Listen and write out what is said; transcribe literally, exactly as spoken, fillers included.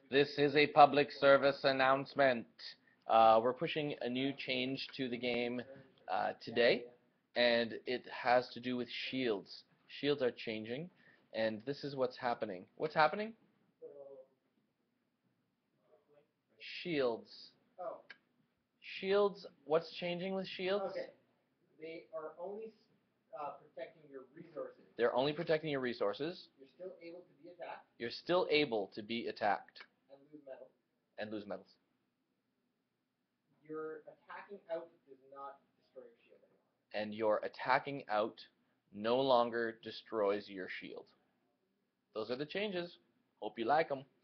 This is a public service announcement. Uh, we're pushing a new change to the game uh, today, and it has to do with shields. Shields are changing, and this is what's happening. What's happening? Shields. Oh, Shields, what's changing with shields? okay. They are only uh, protecting your resources. They're only protecting your resources. You're still able to be attacked You're still able to be attacked and lose metal. and lose medals. Your attacking out does not destroy your shield anymore. And your attacking out no longer destroys your shield. Those are the changes. Hope you like them.